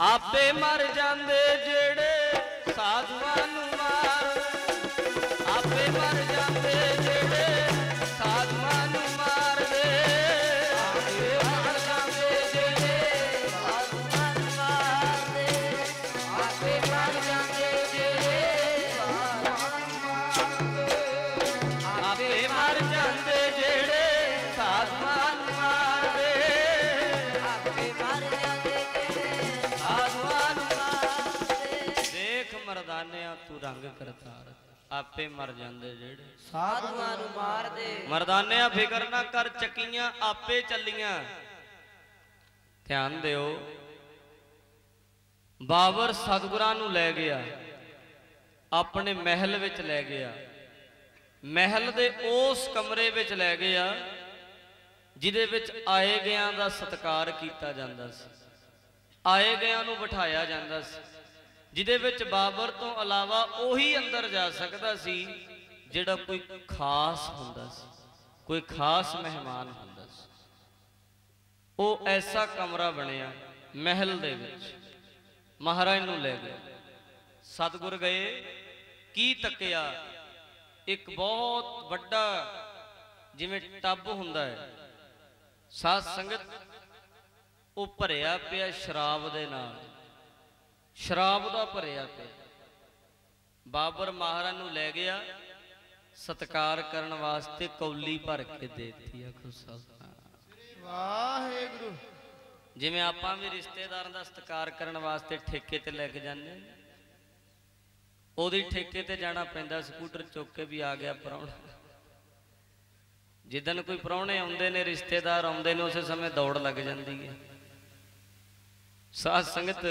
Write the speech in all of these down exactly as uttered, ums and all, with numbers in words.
आपे मर जांदे जेड़े साधुआं नूं मार, आपे मर जांदे जेड़े साधुआं नूं मार दे, आपे मर जांदे जेड़े साधुआं नूं मार दे, आपे मर जांदे जेड़े साधुआं नूं मार दे, आपे मर जांदे जेड़े साधुआं नूं मार दे, आपे मर जांदे मरदानिया तू रंग करतार, आपे मर जांदे जेड़े साधुआं नूं मार दे। मरदानिया फिकर ना कर, चक्कियां आपे चलियां। ध्यान दिओ, बाबर सतगुरां नूं लै गया, अपने महल विच लै गया, महल दे उस कमरे विच लै गया जिहदे विच आए गयां दा सत्कार कीता जांदा सी, आए गयां नूं बिठाया जांदा सी, जिहदे विच बाबर तो अलावा उही अंदर जा सकता सी जिहड़ा कोई खास हुंदा सी, कोई खास मेहमान हुंदा सी। वो ऐसा कमरा बनिया महल दे विच, महाराज नूं ले गए, सतगुर गए, की तकिया, एक बहुत वड्डा जिवें टब हुंदा है, साध संगत वो भरिया पिया शराब दे नाल, शराब का भरिया पे। बाबर महाराज नूं लै गया, सत्कार करन वास्ते कौली भर के देती। वाहिगुरू, जिवें आपां भी रिश्तेदारां दा सत्कार करन वास्ते ठेके ते लैके जाने, ओदी ठेके ते जाना पैंदा, स्कूटर चुक के भी आ गया प्राहुणा। जिदन कोई प्राहुणे आउंदे ने, रिश्तेदार आउंदे ने, उस समय दौड़ लग जाती है। साध संगत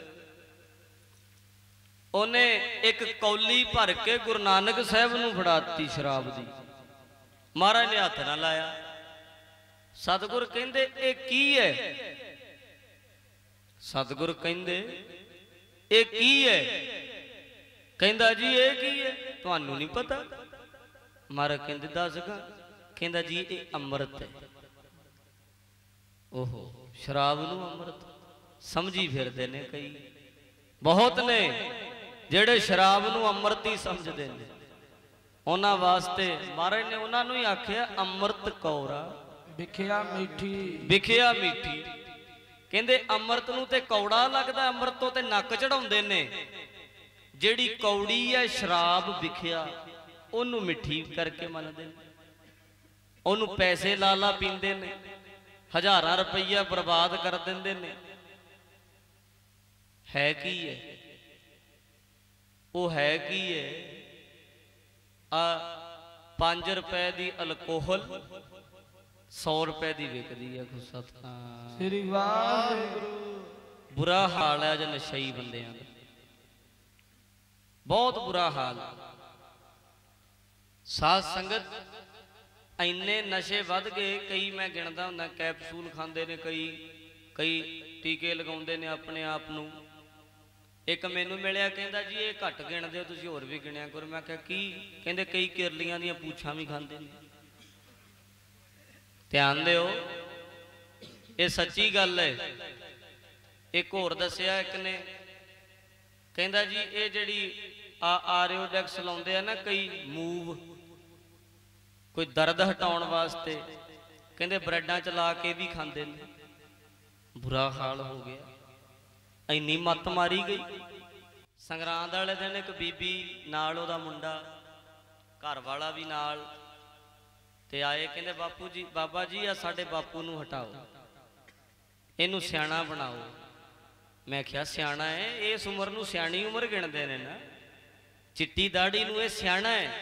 उन्हें एक कौली भर के गुरु नानक साहब नूं फड़ाती शराब दी। महाराज ने हथ ना लाया। सतगुर कहंदे ए की है? सतगुर कहंदे ए की है? कहंदा जी ए की है, तुहानू नहीं पता? महाराज कहंदे दस गा। कहंदा जी ये अमृत है। ओहो, शराब नूं अमृत समझी फिरदे ने कई, बहुत ने जेड़े शराब नूं अमृत ही समझते हैं। उन्हां वास्ते महाराज ने उन्हां नूं ही आख्या अमृत कौरा विखिया मीठी, विखिया मीठी। कहंदे अमृत नूं ते कौड़ा लगदा, अमृत तो ते नक चढ़ाउंदे ने। जेड़ी कौड़ी है शराब विखिया, ओनू मिठी करके मनदे ने, ओनू पैसे ला ला पींदे ने, हजारां रुपया बर्बाद कर दिंदे ने। है की है वो? है की है? आ पांच रुपए की अल्कोहल सौ रुपए की विकदी है। श्री वाहिगुरू, बुरा हाल है अज नशई बंदियां दा, बहुत बुरा हाल। साध संगत इन्ने नशे वध गए, कई मैं गिणदा हुंदा कैप्सूल खांदे ने, कई कई टीके लगाउंदे ने अपने आप नूं। एक मैनू मिलिया, कहंदा जी ये घट गिणदे हो, तुसीं होर भी गिणिया करो। मैं कहा की? कहंदे कई किरलियां दीयां पूछां भी खांदे ने। ध्यान दिओ, ये सच्ची गल है। एक होर दस्सिया एक ने, कहंदा जी ये जिहड़ी आ आरियोडेक्स लाउंदे आ ना कई मूव, कोई दर्द हटाउण वास्ते, कहंदे ब्रैडां च ला के भी खांदे ने। बुरा हाल हो गया, इन्नी मत मारी गई। संगरांद वाले दिन एक बीबी नाल ओदा मुंडा, घर वाला भी नाल, ते आए, कहंदे बापू जी, बाबा जी आ साडे बापू नूं हटाओ, इनू सियाणा बनाओ। मैं क्या सियाणा है? इस उम्र नूं सियाणी उम्र गिणदे ने ना, चिट्टी दाढ़ी नूं इह सियाणा है,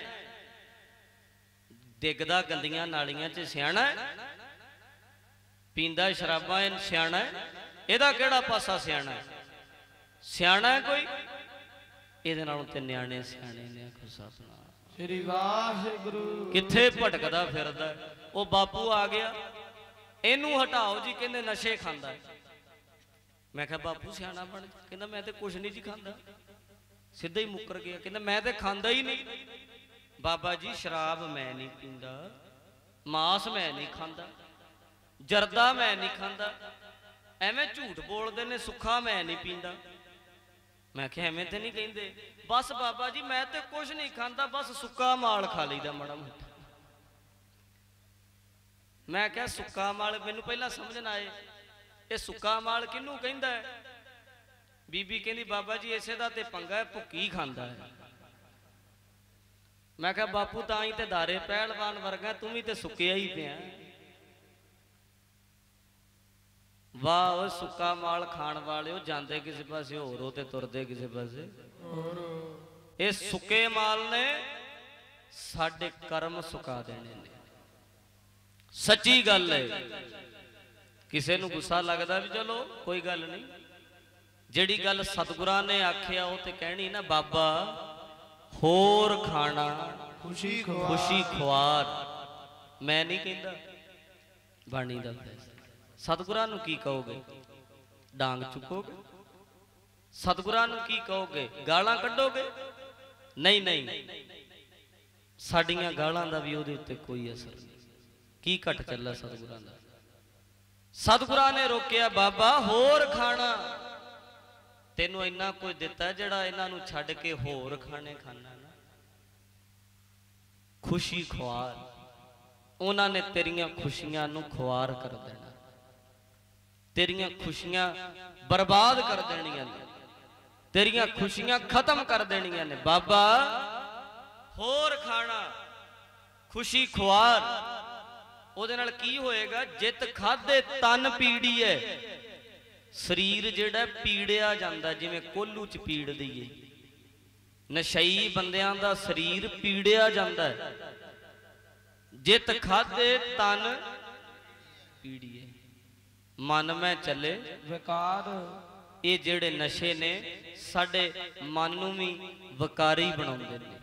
डिगदा गंदियां नालियां च सियाणा है, पींदा शराबां सियाणा है, इहदा किहड़ा पासा सियाणा है? सियाणा है कोई? इहदे नालों ते न्याणे सियाणे ने। आखो सतनाम श्री वाहिगुरू, किथे भटकदा फिरदा। वो बापू आ गया, इनू हटाओ जी, कहंदे नशे खांदा है। मैं कहा बापू सियाणा बन, कहंदा मैं ते कुछ नहीं जी खांदा। सीधा ही मुकर गया, कहंदा मैं ते खांदा ही नहीं। बाबा जी शराब मैं नहीं पींदा, मांस मैं नहीं खांदा, जरदा मैं नहीं खांदा, ਐਵੇਂ ਝੂਠ ਬੋਲਦੇ ਨੇ ਸੁੱਖਾ ਮੈਂ ਨਹੀਂ ਪੀਂਦਾ। मैं क्या एवें तो नहीं कहते, बस बाबा जी मैं तो कुछ नहीं खाता, बस सुक्का माल खा लीदा माड़ा मोटा। मैं क्या सुक्का माल मैनू पहला समझ ना आए, ये सुक्का माल किनू कहंदा है? बीबी कहंदी बाबा जी इसे दा ते पंगा है, भुक्की खांदा है। मैं क्या बापू तां ही ते दारे पहलवान वर्गा, तू भी ते सुक्किया ही पिया। वाह सुक्का माल खाण वाले हो, जाते किसी पासे होर हो ते तुरदे किसी पासे होर। ये सुक्के माल ने साडे कर्म सुका देने ने, सच्ची गल है। किसी नूं गुस्सा लगदा भी चलो कोई गल नहीं, जिहड़ी गल सतगुरां ने आखिया वो ते कहनी ना, बाबा होर खाना खुशी खुशी खुआर। मैं नहीं कहंदा, बाणी दा सतगुरां नूं की कहोगे? डांग चुकोगे? सतगुरां नूं की कहोगे? गालां कड्डोगे? नहीं नहीं, साडियां गालां दा भी उहदे उत्ते कोई असर नहीं। की घट चला सतगुरां दा? सतगुरां ने रोकिया, बाबा होर खाना, तेनों इन्ना कुछ दिता जिहड़ा इन्हां नूं छड्ड के होर खाने खाना ना। खुशी खुआर, उन्हां ने तेरियां खुशियां नूं खुआर कर देना, तेरियां खुशियां बर्बाद कर देनियां ने, तेरियां खुशियां खत्म कर देनियां ने। बाबा होर खाना खुशी खुआर, ਉਹਦੇ ਨਾਲ ਕੀ ਹੋਏਗਾ? ਜਿੱਤ ਖਾਦੇ ਤਨ ਪੀੜੀ ਹੈ, ਸਰੀਰ ਜਿਹੜਾ ਪੀੜਿਆ ਜਾਂਦਾ, ਜਿਵੇਂ ਕੋਲੂ ਚ ਪੀੜ ਦਈਏ। ਨਸ਼ਈ ਬੰਦਿਆਂ ਦਾ ਸਰੀਰ ਪੀੜਿਆ ਜਾਂਦਾ ਹੈ। ਜਿੱਤ ਖਾਦੇ ਤਨ ਪੀੜੀਏ, मन में चले विकार। ये जेड़े नशे ने साडे मन नूं भी विकारी बनाउंदे ने।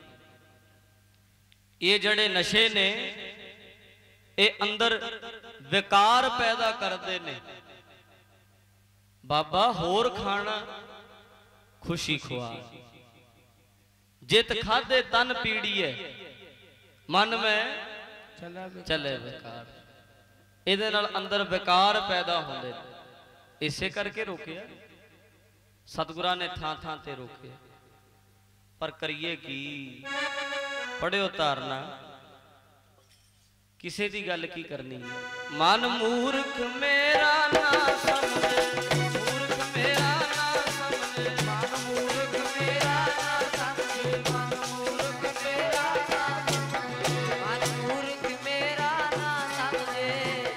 ये जेड़े नशे ने ये अंदर विकार पैदा करते ने। बाबा होर खाना खुशी खुआ, जित खादे तन पीड़ी है, मन में चले विकार। ਇਹਦੇ ਨਾਲ ਅੰਦਰ ਵਿਕਾਰ ਪੈਦਾ ਹੁੰਦੇ ਨੇ। ਇਸੇ ਕਰਕੇ ਰੋਕਿਆ ਸਤਿਗੁਰਾਂ ਨੇ, ਥਾਂ ਥਾਂ ਤੇ ਰੋਕਿਆ। ਪਰ ਕਰੀਏ ਕੀ? ਪੜਿਓ ਧਾਰਨਾ, ਕਿਸੇ ਦੀ ਗੱਲ ਕੀ ਕਰਨੀ ਹੈ। ਮਨ ਮੂਰਖ ਮੇਰਾ ਨਾ ਸਮਝੇ, ਮੂਰਖ ਮੇਰਾ ਨਾ ਸਮਝੇ, ਮਨ ਮੂਰਖ ਮੇਰਾ ਨਾ ਸਮਝੇ, ਮਨ ਮੂਰਖ ਮੇਰਾ ਨਾ ਸਮਝੇ, ਮਨ ਮੂਰਖ ਮੇਰਾ ਨਾ ਸਮਝੇ,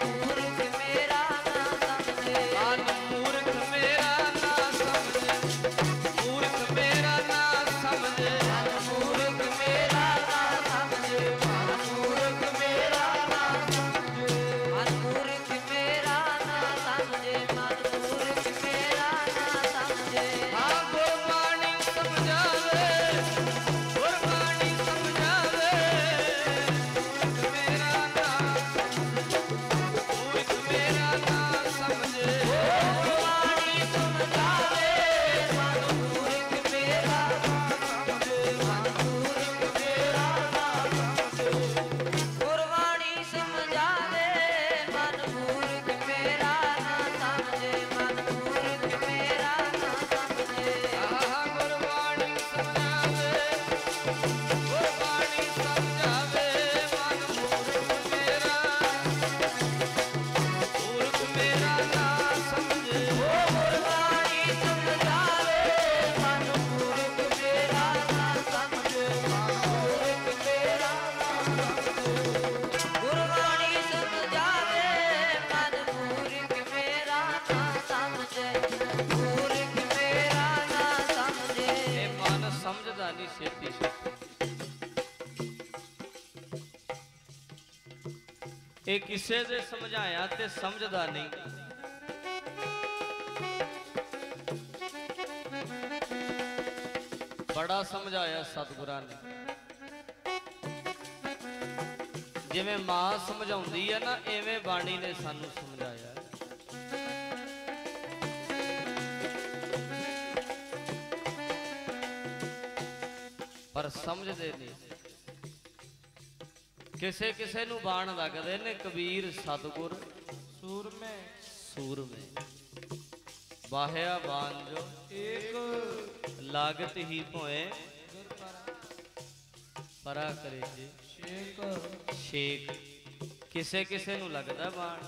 ਇਹ ਕਿਸੇ ਦੇ ਸਮਝਾਇਆ ਤੇ ਸਮਝਦਾ ਨਹੀਂ। ਬੜਾ ਸਮਝਾਇਆ ਸਤਿਗੁਰਾਂ ਨੇ। ਜਿਵੇਂ ਮਾਂ ਸਮਝਾਉਂਦੀ ਹੈ ਨਾ, ਐਵੇਂ ਬਾਣੀ ਨੇ ਸਾਨੂੰ ਸਮਝਾਇਆ। पर समझते नहीं। किसे किसे नू बाण लगदे ने, कबीर सतगुर सूर में सूर में ਬਾਹਿਆ ਬਾਂਝੋ ਏਕ ਲਾਗਤ ਹੀ ਭੋਏ ਗੁਰ ਪਰਾ ਪਰਾ ਕਰੇ ਜੀ ਛੇਕ ਛੇਕ। ਕਿਸੇ ਕਿਸੇ ਨੂੰ ਲੱਗਦਾ ਬਾਣ,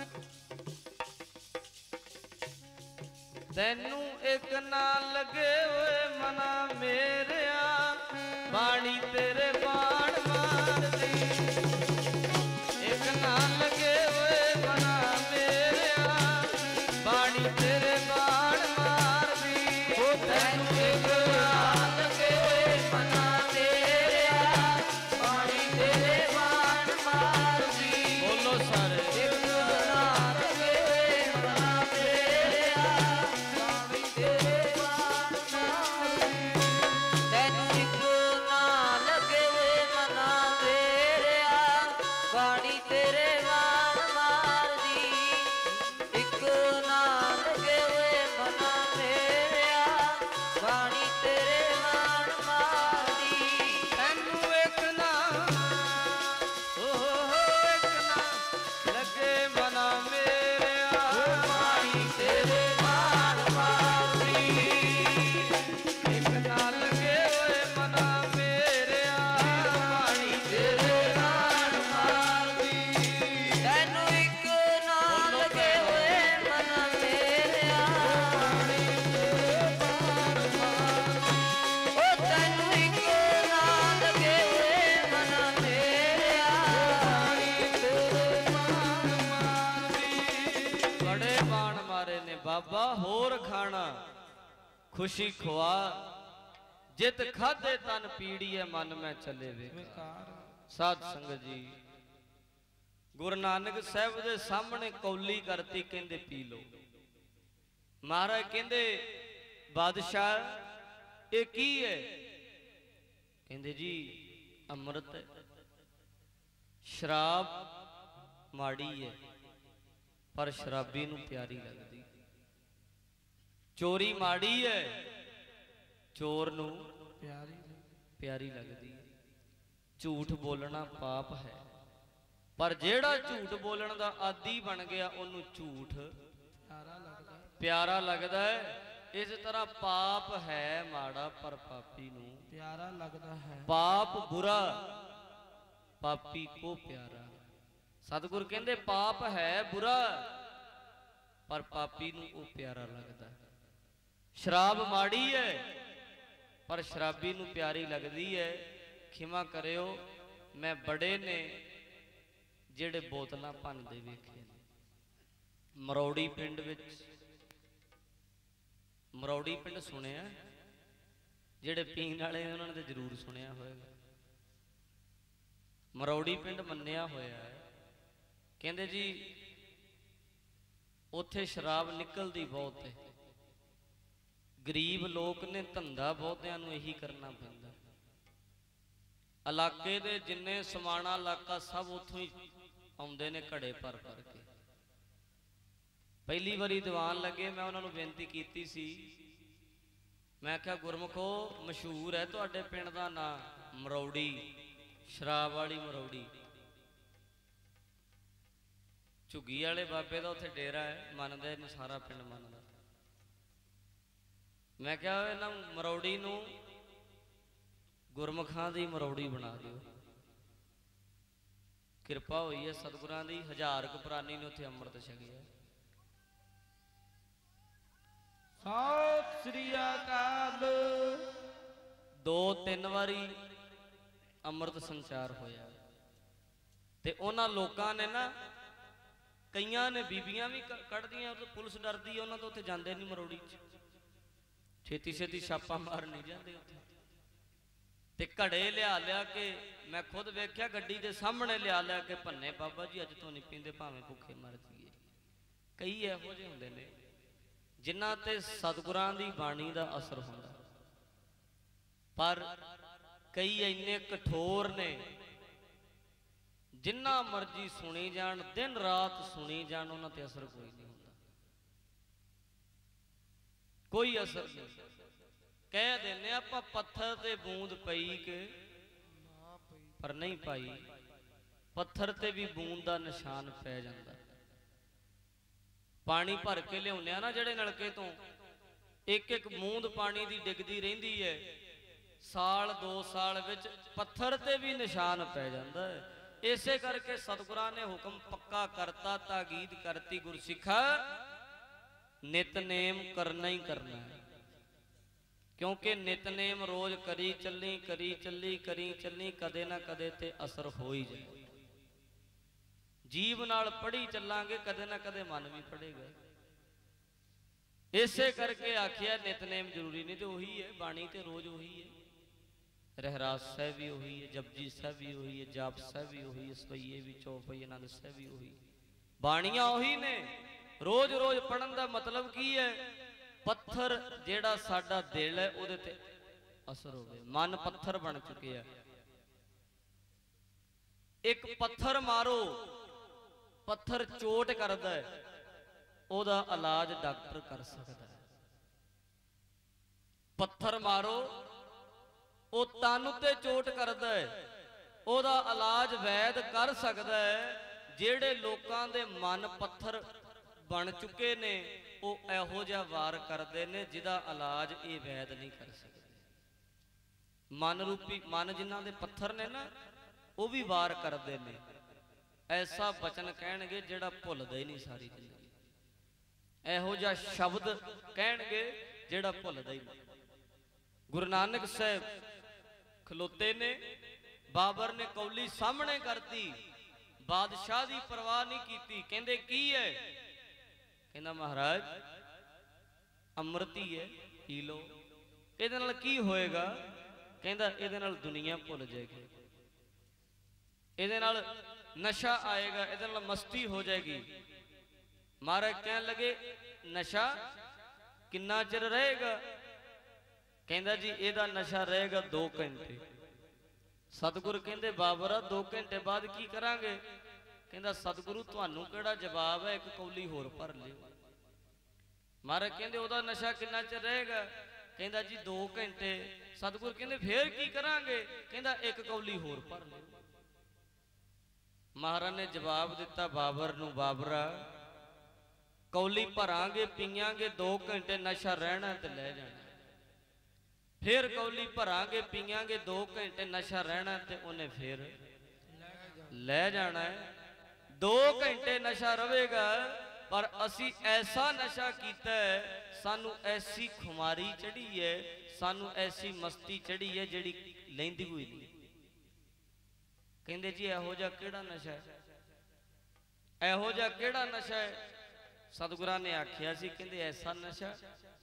ਤੈਨੂੰ ਇੱਕ ਨਾ ਲੱਗੇ ਓਏ ਮਨਾ ਮੇਰਿਆ, ਬਾਣੀ ਤੇਰੇ ਬਾਣ ਮਾਰਦੀ। ਇੱਕ ਨਾ ਲੱਗੇ ਓਏ ਮਨਾ ਮੇਰਿਆ, ਬਾਣੀ ਤੇਰੇ ਬਾਣ ਮਾਰਦੀ। ਹੋ ਤੈਨੂੰ ਇੱਕ ਨਾ ਲੱਗੇ ਓਏ ਮਨਾ ਮੇਰਿਆ, ਬਾਣੀ ਤੇਰੇ ਬਾਣ ਮਾਰਦੀ। ਬੋਲੋ ਸਾਰੇ। ਇੱਕ ਨਾ ਲੱਗੇ ਓਏ ਮਨਾ ਮੇਰਿਆ, ਬਾਣੀ ਤੇਰੇ ਬਾਣ ਮਾਰਦੀ। ਤੈਨੂੰ ਇੱਕ ਨਾ ਲੱਗੇ ਵੇ ਮਨਾ ਤੇਰਿਆ, ਬਾਣੀ ਤੇਰੇ ਬਾਣ ਮਾਰਦੀ। ਇੱਕ ਨਾ ਲੱਗੇ ਵੇ ਮਨਾ ਤੇਰਿਆ, ਬਾਣੀ ਤੇਰੇ ਬਾਣ ਮਾਰਦੀ। ਤੈਨੂੰ ਇੱਕ ਨਾ ਓ ਇੱਕ ਨਾ ਲੱਗੇ ਮਨਾ ਮੇਰਿਆ, ਬਾਣੀ ਤੇਰੇ ਬਾਣ ਮਾਰਦੀ। ਇੱਕ ਨਾ ਲੱਗੇ ਓਏ ਮਨਾ ਮੇਰਿਆ, ਬਾਣੀ ਤੇਰੇ ਬਾਣ ਮਾਰਦੀ। ਤੈਨੂੰ ਇੱਕ ਨਾ ਲੱਗੇ ਵੇ ਮਨਾ ਤੇਰਿਆ, ਬਾਣੀ ਤੇਰੇ ਬਾਣ ਮਾਰਦੀ। ਓ ਤੈਨੂੰ ਇੱਕ ਨਾ ਲੱਗੇ ਵੇ ਮਨਾ ਤੇਰਿਆ, ਬਾਣੀ ਤੇਰੇ ਬਾਣ ਮਾਰਦੀ। ਬੜੇ ਬਾਣ ਮਾਰੇ ਨੇ ਬਾਬਾ, ਹੋਰ ਖਾਣਾ ਖੁਸ਼ੀ ਖਵਾ। ਜਿਤ ਖਾਦੇ ਤਨ ਪੀੜੀਏ ਮਨ ਮੈਂ ਚੱਲੇ ਵੇ। ਵਿਕਾਰ ਸਾਧ ਸੰਗਤ ਜੀ, ਗੁਰੂ ਨਾਨਕ ਸਾਹਿਬ ਦੇ ਸਾਹਮਣੇ ਕੌਲੀ ਕਰਤੀ, ਕਹਿੰਦੇ ਪੀ ਲਓ। ਮਹਾਰਾਜ ਕਹਿੰਦੇ ਬਾਦਸ਼ਾਹ ਇਹ ਕੀ ਹੈ? ਕਹਿੰਦੇ ਜੀ ਅੰਮ੍ਰਿਤ ਹੈ। ਸ਼ਰਾਬ ਮਾੜੀ ਹੈ ਪਰ ਸ਼ਰਾਬੀ ਨੂੰ ਪਿਆਰੀ ਲੱਗਦੀ। ਚੋਰੀ ਮਾੜੀ ਹੈ, ਚੋਰ ਨੂੰ ਪਿਆਰੀ ਪਿਆਰੀ ਲੱਗਦੀ ਹੈ। ਝੂਠ ਬੋਲਣਾ ਪਾਪ ਹੈ, ਪਰ ਜਿਹੜਾ ਝੂਠ ਬੋਲਣ ਦਾ ਆਦੀ ਬਣ ਗਿਆ ਉਹਨੂੰ ਝੂਠ ਪਿਆਰਾ ਲੱਗਦਾ ਪਿਆਰਾ ਲੱਗਦਾ ਹੈ। ਇਸ ਤਰ੍ਹਾਂ ਪਾਪ ਹੈ ਮਾੜਾ, ਪਰ ਪਾਪੀ ਨੂੰ ਪਿਆਰਾ ਲੱਗਦਾ ਹੈ। ਪਾਪ ਬੁਰਾ, ਪਾਪੀ ਕੋ ਪਿਆਰਾ। ਸਤਿਗੁਰ ਕਹਿੰਦੇ ਪਾਪ ਹੈ ਬੁਰਾ, ਪਰ ਪਾਪੀ ਨੂੰ ਉਹ ਪਿਆਰਾ ਲੱਗਦਾ। ਸ਼ਰਾਬ ਮਾੜੀ ਹੈ ਪਰ ਸ਼ਰਾਬੀ ਨੂੰ ਪਿਆਰੀ ਲੱਗਦੀ ਹੈ। ਖਿਮਾ ਕਰਿਓ, ਮੈਂ ਬੜੇ ਨੇ ਜਿਹੜੇ ਬੋਤਲਾਂ ਭੰਨਦੇ ਵੇਖੇ ਨੇ। ਮਰੌੜੀ ਪਿੰਡ ਵਿੱਚ, ਮਰੌੜੀ ਪਿੰਡ ਸੁਣਿਆ? ਜਿਹੜੇ ਪੀਣ ਵਾਲੇ ਉਹਨਾਂ ਨੇ ਤਾਂ ਜ਼ਰੂਰ ਸੁਣਿਆ ਹੋਵੇਗਾ। ਮਰੌੜੀ ਪਿੰਡ ਮੰਨਿਆ ਹੋਇਆ ਹੈ। ਕਹਿੰਦੇ ਜੀ ਉੱਥੇ ਸ਼ਰਾਬ ਨਿਕਲਦੀ ਬਹੁਤ ਹੈ। ਗਰੀਬ ਲੋਕ ਨੇ, ਧੰਦਾ ਬਹੁਤਿਆਂ ਨੂੰ ਇਹੀ ਕਰਨਾ ਪੈਂਦਾ। ਇਲਾਕੇ ਦੇ ਜਿੰਨੇ ਸਮਾਣਾ ਇਲਾਕਾ ਸਭ ਉੱਥੋਂ ਹੀ ਆਉਂਦੇ ਨੇ ਘੜੇ ਭਰ ਭਰ ਕੇ। ਪਹਿਲੀ ਵਾਰੀ ਦੀਵਾਨ ਲੱਗੇ, ਮੈਂ ਉਹਨਾਂ ਨੂੰ ਬੇਨਤੀ ਕੀਤੀ ਸੀ, ਮੈਂ ਕਿਹਾ ਗੁਰਮੁਖੋ ਮਸ਼ਹੂਰ ਹੈ ਤੁਹਾਡੇ ਪਿੰਡ ਦਾ ਨਾਂ ਮਰੌੜੀ, ਸ਼ਰਾਬ ਵਾਲੀ ਮਰੌੜੀ। ਝੁੱਗੀ ਵਾਲੇ ਬਾਬੇ ਦਾ ਉੱਥੇ ਡੇਰਾ ਹੈ, ਮੰਨਦੇ ਇਹਨੂੰ ਸਾਰਾ ਪਿੰਡ ਮੰਨਦਾ। ਮੈਂ ਕਿਹਾ ਇਹਨਾਂ ਮਰੌੜੀ ਨੂੰ ਗੁਰਮੁਖਾਂ ਦੀ ਮਰੌੜੀ ਬਣਾ ਦਿਓ। ਕਿਰਪਾ ਹੋਈ ਹੈ ਸਤਿਗੁਰਾਂ ਦੀ, ਹਜ਼ਾਰ ਕੁ ਪ੍ਰਾਨੀ ਨੇ ਉੱਥੇ ਅੰਮ੍ਰਿਤ ਛਕਿਆ। ਸਤਿ ਸ੍ਰੀ ਅਕਾਲ। ਦੋ ਤਿੰਨ ਵਾਰੀ ਅੰਮ੍ਰਿਤ ਸੰਚਾਰ ਹੋਇਆ ਤੇ ਉਹਨਾਂ ਲੋਕਾਂ ਨੇ ਨਾ, ਕਈਆਂ ਨੇ ਬੀਬੀਆਂ ਵੀ ਕੱਢਦੀਆਂ, ਉਹ ਪੁਲਿਸ ਡਰਦੀ, ਉਹਨਾਂ ਤੋਂ ਉੱਥੇ ਜਾਂਦੇ ਨਹੀਂ ਮਰੌੜੀ 'ਚ, ਛੇਤੀ ਛੇਤੀ ਛਾਪਾ ਮਾਰ ਨਹੀਂ ਜਾਂਦੇ ਉੱਥੇ। ਤੇ ਘੜੇ ਲਿਆ ਲਿਆ ਕੇ, ਮੈਂ ਖੁਦ ਵੇਖਿਆ ਗੱਡੀ ਦੇ ਸਾਹਮਣੇ ਲਿਆ ਲਿਆ ਕੇ ਭੰਨੇ, ਬਾਬਾ ਜੀ ਅੱਜ ਤੋਂ ਨਹੀਂ ਪੀਂਦੇ ਭਾਵੇਂ ਭੁੱਖੇ ਮਰ ਜਾਈਏ। ਕਈ ਇਹੋ ਜਿਹੇ ਹੁੰਦੇ ਨੇ ਜਿਨ੍ਹਾਂ ਤੇ ਸਤਿਗੁਰਾਂ ਦੀ ਬਾਣੀ ਦਾ ਅਸਰ ਹੁੰਦਾ, ਪਰ ਕਈ ਇੰਨੇ ਕਠੋਰ ਨੇ ਜਿੰਨਾ ਮਰਜੀ ਸੁਣੀ ਜਾਣ, ਦਿਨ ਰਾਤ ਸੁਣੀ ਜਾਣ, ਉਹਨਾਂ ਤੇ ਅਸਰ ਕੋਈ ਨਹੀਂ ਹੁੰਦਾ, ਕੋਈ ਅਸਰ ਨਹੀਂ। ਕਹਿ ਦਿੰਨੇ ਆਪਾਂ ਪੱਥਰ ਤੇ ਬੂੰਦ ਪਈ ਕਿ ਪਰ ਨਹੀਂ ਪਾਈ, ਪੱਥਰ ਤੇ ਵੀ ਬੂੰਦ ਦਾ ਨਿਸ਼ਾਨ ਪੈ ਜਾਂਦਾ। ਪਾਣੀ ਭਰ ਕੇ ਲਿਆਉਂਦੇ ਆ ਨਾ ਜਿਹੜੇ ਨਲਕੇ ਤੋਂ, ਇੱਕ ਇੱਕ ਬੂੰਦ ਪਾਣੀ ਦੀ ਡਿੱਗਦੀ ਰਹਿੰਦੀ ਹੈ, ਸਾਲ ਦੋ ਸਾਲ ਵਿੱਚ ਪੱਥਰ ਤੇ ਵੀ ਨਿਸ਼ਾਨ ਪੈ ਜਾਂਦਾ ਹੈ। ਇਸੇ ਕਰਕੇ ਸਤਿਗੁਰਾਂ ਨੇ ਹੁਕਮ ਪੱਕਾ ਕਰਤਾ, ਤਾਕੀਦ ਕਰਤੀ ਗੁਰਸਿੱਖਾ ਨਿਤਨੇਮ ਕਰਨਾ ਹੀ ਕਰਨਾ ਹੈ। ਕਿਉਂਕਿ ਨਿਤਨੇਮ ਰੋਜ਼ ਕਰੀ ਚੱਲੀ ਕਰੀ ਚੱਲੀ ਕਰੀ ਚੱਲੀ, ਕਦੇ ਨਾ ਕਦੇ ਤੇ ਅਸਰ ਹੋ ਹੀ ਜਾਏ। ਜੀਵ ਨਾਲ ਪੜ੍ਹੀ ਚੱਲਾਂਗੇ, ਕਦੇ ਨਾ ਕਦੇ ਮਨ ਵੀ ਪੜੇਗਾ। ਇਸੇ ਕਰਕੇ ਆਖਿਆ ਨਿਤਨੇਮ ਜ਼ਰੂਰੀ ਨਹੀਂ, ਤੇ ਉਹੀ ਹੈ ਬਾਣੀ ਤੇ ਰੋਜ਼ ਉਹੀ ਹੈ। ਰਹਿਰਾਸ ਸਾਹਿਬ ਵੀ ਉਹੀ ਹੈ, ਜਪਜੀ ਸਾਹਿਬ ਵੀ ਉਹੀ ਹੈ, ਜਾਪ ਸਾਹਿਬ ਵੀ ਉਹੀ ਹੈ, ਸਵਈਏ ਵੀ, ਚੌਪਈ, ਆਨੰਦ ਸਾਹਿਬ ਵੀ ਉਹੀ, ਬਾਣੀਆਂ ਉਹੀ ਨੇ। ਰੋਜ਼ ਰੋਜ਼ ਪੜਨ ਦਾ ਮਤਲਬ ਕੀ ਹੈ? ਪੱਥਰ ਜਿਹੜਾ ਸਾਡਾ ਦਿਲ ਹੈ ਉਹਦੇ ਤੇ ਅਸਰ ਹੋਵੇ। ਮਨ ਪੱਥਰ ਬਣ ਚੁੱਕਿਆ। ਇੱਕ ਪੱਥਰ ਮਾਰੋ, ਪੱਥਰ ਚੋਟ ਕਰਦਾ ਹੈ, ਉਹਦਾ ਇਲਾਜ ਡਾਕਟਰ ਕਰ ਸਕਦਾ ਹੈ। ਪੱਥਰ ਮਾਰੋ, ਉਹ ਤਨ ਉੱਤੇ ਚੋਟ ਕਰਦਾ ਹੈ, ਉਹਦਾ ਇਲਾਜ ਵੈਦ ਕਰ ਸਕਦਾ ਹੈ। ਜਿਹੜੇ ਲੋਕਾਂ ਦੇ ਮਨ ਪੱਥਰ ਬਣ ਚੁੱਕੇ ਨੇ, ਉਹ ਇਹੋ ਜਿਹਾ ਵਾਰ ਕਰਦੇ ਨੇ ਜਿਹਦਾ ਇਲਾਜ ਇਹ ਵੈਦ ਨਹੀਂ ਕਰ ਸਕਦੇ। ਮਨ ਰੂਪੀ ਮਨ ਜਿਨ੍ਹਾਂ ਦੇ ਪੱਥਰ ਨੇ ਨਾ, ਉਹ ਵੀ ਵਾਰ ਕਰਦੇ ਨੇ। ਐਸਾ ਬਚਨ ਕਹਿਣਗੇ ਜਿਹੜਾ ਭੁੱਲਦਾ ਹੀ ਨਹੀਂ ਸਾਰੀ ਜ਼ਿੰਦਗੀ। ਇਹੋ ਜਿਹਾ ਸ਼ਬਦ ਕਹਿਣਗੇ ਜਿਹੜਾ ਭੁੱਲਦਾ ਹੀ ਨਹੀਂ। ਗੁਰੂ ਨਾਨਕ ਸਾਹਿਬ ਖਲੋਤੇ ਨੇ, ਬਾਬਰ ਨੇ ਕੌਲੀ ਸਾਹਮਣੇ ਕਰਤੀ, ਬਾਦਸ਼ਾਹ ਦੀ ਪਰਵਾਹ ਨਹੀਂ ਕੀਤੀ। ਕਹਿੰਦੇ ਕੀ ਹੈ? ਕਹਿੰਦਾ ਮਹਾਰਾਜ ਅੰਮ੍ਰਿਤ ਹੀ ਹੈ, ਪੀ ਲਓ। ਇਹਦੇ ਨਾਲ ਕੀ ਹੋਏਗਾ? ਕਹਿੰਦਾ ਇਹਦੇ ਨਾਲ ਦੁਨੀਆ ਭੁੱਲ ਜਾਏਗੀ, ਇਹਦੇ ਨਾਲ ਨਸ਼ਾ ਆਏਗਾ, ਇਹਦੇ ਨਾਲ ਮਸਤੀ ਹੋ ਜਾਏਗੀ। ਮਹਾਰਾਜ ਕਹਿਣ ਲੱਗੇ ਨਸ਼ਾ ਕਿੰਨਾ ਚਿਰ ਰਹੇਗਾ? ਕਹਿੰਦਾ ਜੀ ਇਹਦਾ ਨਸ਼ਾ ਰਹੇਗਾ ਦੋ ਘੰਟੇ। ਸਤਿਗੁਰ ਕਹਿੰਦੇ ਬਾਬਰਾ ਦੋ ਘੰਟੇ ਬਾਅਦ ਕੀ ਕਰਾਂਗੇ? ਕਹਿੰਦਾ ਸਤਿਗੁਰੂ ਤੁਹਾਨੂੰ ਕਿਹੜਾ ਜਵਾਬ ਹੈ, ਇੱਕ ਕੌਲੀ ਹੋਰ ਭਰ ਲਿਓ। ਮਹਾਰਾਜ ਕਹਿੰਦੇ ਉਹਦਾ ਨਸ਼ਾ ਕਿੰਨਾ ਚਿਰ ਰਹੇਗਾ? ਕਹਿੰਦਾ ਜੀ ਦੋ ਘੰਟੇ। ਸਤਿਗੁਰ ਕਹਿੰਦੇ ਫੇਰ ਕੀ ਕਰਾਂਗੇ? ਕਹਿੰਦਾ ਇੱਕ ਕੌਲੀ ਹੋਰ ਭਰ ਲਿਓ। ਮਹਾਰਾਜ ਨੇ ਜਵਾਬ ਦਿੱਤਾ ਬਾਬਰ ਨੂੰ, ਬਾਬਰਾ ਕੌਲੀ ਭਰਾਂਗੇ ਪੀਆਂਗੇ, ਦੋ ਘੰਟੇ ਨਸ਼ਾ ਰਹਿਣਾ ਤੇ ਲੈ ਜਾਣਾ। ਫੇਰ ਕੌਲੀ ਭਰਾਂਗੇ ਪੀਆਂਗੇ, ਦੋ ਘੰਟੇ ਨਸ਼ਾ ਰਹਿਣਾ ਤੇ ਉਹਨੇ ਫੇਰ ਲੈ ਜਾਣਾ ਹੈ। ਦੋ ਘੰਟੇ ਨਸ਼ਾ ਰਹੇਗਾ, ਪਰ ਅਸੀਂ ਐਸਾ ਨਸ਼ਾ ਕੀਤਾ ਹੈ, ਸਾਨੂੰ ਐਸੀ ਖੁਮਾਰੀ ਚੜੀ ਹੈ, ਸਾਨੂੰ ਐਸੀ ਮਸਤੀ ਚੜੀ ਹੈ ਜਿਹੜੀ ਲੈਂਦੀ ਹੋਈ ਨਹੀਂ। ਕਹਿੰਦੇ ਜੀ ਇਹੋ ਜਿਹਾ ਕਿਹੜਾ ਨਸ਼ਾ ਹੈ? ਇਹੋ ਜਿਹਾ ਕਿਹੜਾ ਨਸ਼ਾ ਹੈ? ਸਤਿਗੁਰਾਂ ਨੇ ਆਖਿਆ ਸੀ, ਕਹਿੰਦੇ ਐਸਾ ਨਸ਼ਾ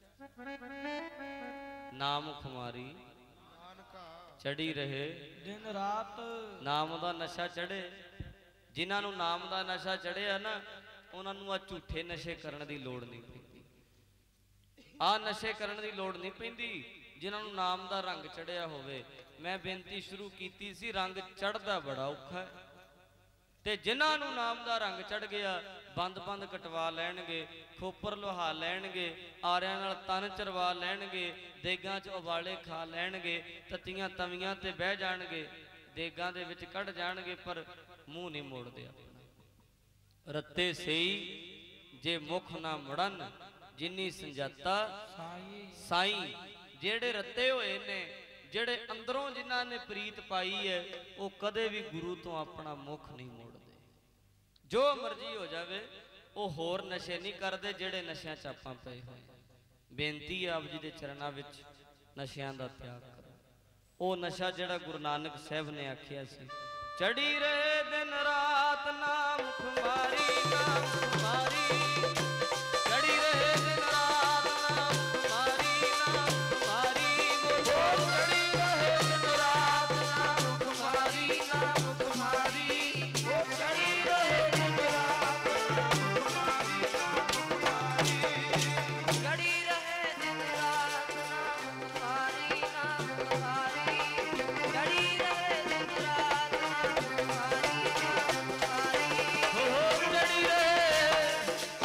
ਨਾਮ ਖੁਮਾਰੀ ਚੜੀ ਰਹੇ ਦਿਨ ਰਾਤ। ਨਾਮ ਦਾ ਨਸ਼ਾ ਚੜੇ। ਜਿਨ੍ਹਾਂ ਨੂੰ ਨਾਮ ਦਾ ਨਸ਼ਾ ਚੜਿਆ ਨਾ, ਉਹਨਾਂ ਨੂੰ ਆ ਝੂਠੇ ਨਸ਼ੇ ਕਰਨ ਦੀ ਲੋੜ ਨਹੀਂ ਪੈਂਦੀ। ਆ ਨਸ਼ੇ ਕਰਨ ਦੀ ਲੋੜ ਨਹੀਂ ਪੈਂਦੀ ਜਿਨ੍ਹਾਂ ਨੂੰ ਨਾਮ ਦਾ ਰੰਗ ਚੜਿਆ ਹੋਵੇ। ਮੈਂ ਬੇਨਤੀ ਸ਼ੁਰੂ ਕੀਤੀ ਸੀ, ਰੰਗ ਚੜਦਾ ਬੜਾ ਔਖਾ ਹੈ, ਤੇ ਜਿਨ੍ਹਾਂ ਨੂੰ ਨਾਮ ਦਾ ਰੰਗ ਚੜ ਗਿਆ, ਬੰਦ ਬੰਦ ਕਟਵਾ ਲੈਣਗੇ, ਖੋਪਰ ਲੋਹਾ ਲੈਣਗੇ, ਆਰਿਆਂ ਨਾਲ ਤਨ ਚਰਵਾ ਲੈਣਗੇ, ਦੇਗਾਂ 'ਚ ਉਬਾਲੇ ਖਾ ਲੈਣਗੇ, ਤੱਤੀਆਂ ਤਵੀਆਂ ਤੇ ਬਹਿ ਜਾਣਗੇ, ਦੇਗਾਂ ਦੇ ਵਿੱਚ ਕੱਢ ਜਾਣਗੇ, ਪਰ ਮੂੰਹ ਨਹੀਂ ਮੋੜਦੇ ਆਪਣਾ। ਰੱਤੇ ਸਈ ਜੇ ਮੁਖ ਨਾ ਮੁੜਨ, ਜਿਨੀ ਸੰਜਾਤਾ ਸਾਈ। ਜਿਹੜੇ ਰੱਤੇ ਹੋਏ ਨੇ, ਜਿਹੜੇ ਅੰਦਰੋਂ ਜਿਨ੍ਹਾਂ ਨੇ ਪ੍ਰੀਤ ਪਾਈ ਹੈ, ਉਹ ਕਦੇ ਵੀ ਗੁਰੂ ਤੋਂ ਆਪਣਾ ਮੁਖ ਨਹੀਂ ਮੋੜਦੇ। ਜੋ ਮਰਜ਼ੀ ਹੋ ਜਾਵੇ, ਉਹ ਹੋਰ ਨਸ਼ੇ ਨਹੀਂ ਕਰਦੇ ਜਿਹੜੇ ਨਸ਼ਿਆਂ 'ਚ ਆਪਾਂ ਪਏ ਹੋਏ। ਬੇਨਤੀ ਹੈ ਆਪ ਜੀ ਦੇ ਚਰਨਾਂ ਵਿੱਚ, ਨਸ਼ਿਆਂ ਦਾ ਤਿਆਗ ਕਰੋ। ਉਹ ਨਸ਼ਾ ਜਿਹੜਾ ਗੁਰੂ ਨਾਨਕ ਸਾਹਿਬ ਨੇ ਆਖਿਆ ਸੀ, ਚੜੀ ਰਹੇ ਦਿਨ ਰਾਤ ਨਾਮ ਖੁਮਾਰੀ, ਨਾਮ ਖੁਮਾਰੀ। ਚੜੀ ਰਹੇ ਦਿਨ ਰਾਤ ਨਾਮ ਖੁਮਾਰੀ, ਨਾਮ ਖੁਮਾਰੀ। ਬੋਲ ਚੜੀ ਰਹੇ ਦਿਨ ਰਾਤ ਨਾਮ ਖੁਮਾਰੀ, ਨਾਮ ਖੁਮਾਰੀ। ਬੋਲ ਚੜੀ ਰਹੇ ਦਿਨ ਰਾਤ ਨਾਮ ਖੁਮਾਰੀ, ਨਾਮ ਖੁਮਾਰੀ। ਚੜੀ ਰਹੇ ਦਿਨ ਰਾਤ ਨਾਮ ਖੁਮਾਰੀ, ਨਾਮ ਖੁਮਾਰੀ। ਚੜੀ ਰਹੇ ਦਿਨ ਰਾਤ ਨਾਮ ਖੁਮਾਰੀ, ਨਾਮ ਖੁਮਾਰੀ। ਹੋ ਚੜੀ ਰਹੇ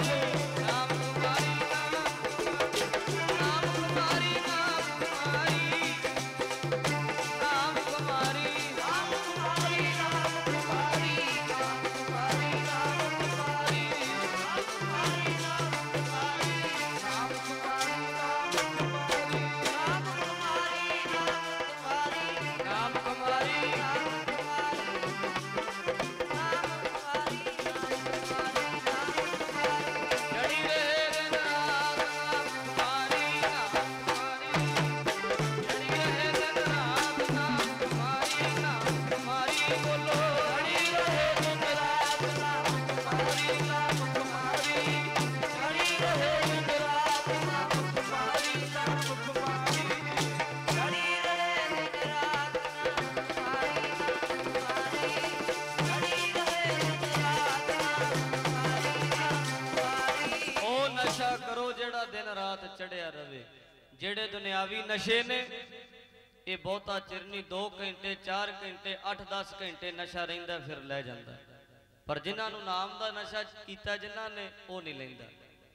ਚੜਿਆ ਰਵੇ। ਜਿਹੜੇ ਦੁਨਿਆਵੀ ਨਸ਼ੇ ਨੇ ਇਹ ਬਹੁਤਾ ਚਿਰ ਨਹੀਂ, ਦੋ ਘੰਟੇ ਚਾਰ ਘੰਟੇ ਅੱਠ ਦਸ ਘੰਟੇ ਨਸ਼ਾ ਰਹਿੰਦਾ ਫਿਰ ਲੈ ਜਾਂਦਾ, ਪਰ ਜਿਨ੍ਹਾਂ ਨੂੰ ਨਾਮ ਦਾ ਨਸ਼ਾ ਕੀਤਾ ਜਿਨ੍ਹਾਂ ਨੇ ਉਹ ਨਹੀਂ ਲੈਂਦਾ।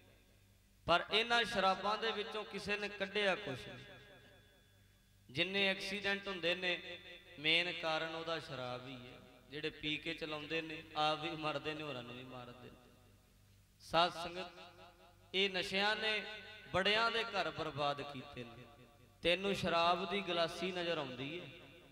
ਪਰ ਇਹਨਾਂ ਸ਼ਰਾਬਾਂ ਦੇ ਵਿੱਚੋਂ ਕਿਸੇ ਨੇ ਕੱਢਿਆ ਕੁਛ ਨਹੀਂ। ਜਿੰਨੇ ਐਕਸੀਡੈਂਟ ਹੁੰਦੇ ਨੇ ਮੇਨ ਕਾਰਨ ਉਹਦਾ ਸ਼ਰਾਬ ਹੀ ਹੈ। ਜਿਹੜੇ ਪੀ ਕੇ ਚਲਾਉਂਦੇ ਨੇ ਆਪ ਵੀ ਮਰਦੇ ਨੇ, ਹੋਰਾਂ ਨੂੰ ਵੀ ਮਾਰਦੇ ਨੇ। ਸਾਧ ਸੰਗਤ ਇਹ ਨਸ਼ਿਆਂ ਨੇ ਬੜਿਆਂ ਦੇ ਘਰ ਬਰਬਾਦ ਕੀਤੇ ਨੇ। ਤੈਨੂੰ ਸ਼ਰਾਬ ਦੀ ਗਲਾਸੀ ਨਜ਼ਰ ਆਉਂਦੀ ਹੈ,